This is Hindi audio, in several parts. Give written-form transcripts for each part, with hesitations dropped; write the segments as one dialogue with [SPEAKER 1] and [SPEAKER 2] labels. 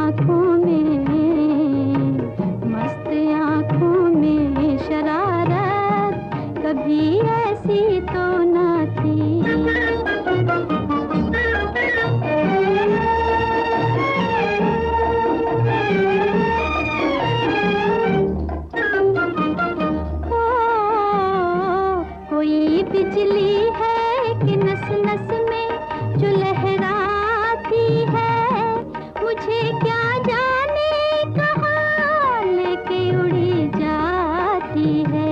[SPEAKER 1] आँखों में, मस्त आँखों में शरारत, कभी ऐसी तो ना थी। कोई बिजली है कि नस नस में जो लहराती है, मुझे क्या जाने कहाँ लेके उड़ी जाती है,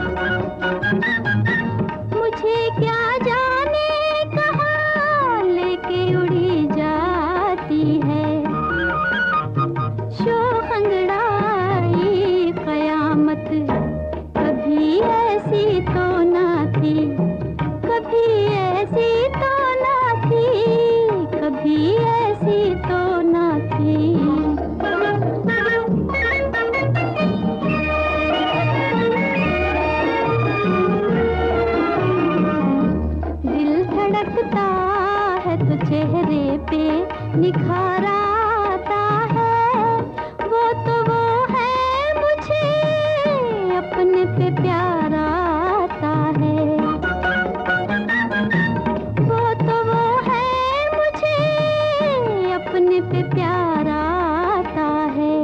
[SPEAKER 1] मुझे क्या जाने कहाँ लेके उड़ी जाती है। शोख अंगड़ाई कयामत, कभी ऐसी तो ना थी, कभी ऐसी तो ना थी, कभी ऐसी तो ना थी। दिल धड़कता है तो चेहरे पे निखार आता है, वो तो वो है मुझे अपने पे प्यार आता है, वो तो वो है मुझे अपने पे प्यार आता है।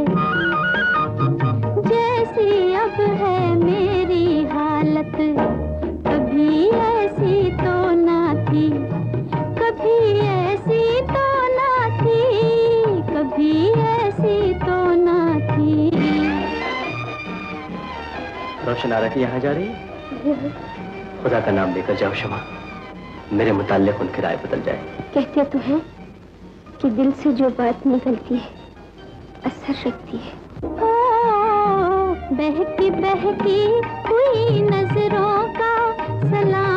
[SPEAKER 1] जैसी अब है मेरी हालत, कभी ऐसी तो ना थी, कभी ऐसी तो ना थी, कभी ऐसी तो ना थी।
[SPEAKER 2] रोशन आरा की यहाँ जा रही है? खुदा का नाम लेकर जाओ शमा, मेरे मुताल्लिक उनकी राय बदल जाए।
[SPEAKER 3] कहते तो हैं कि दिल से जो बात निकलती है असर रखती है।
[SPEAKER 1] बहकी बहकी हुई नजरों का सलाम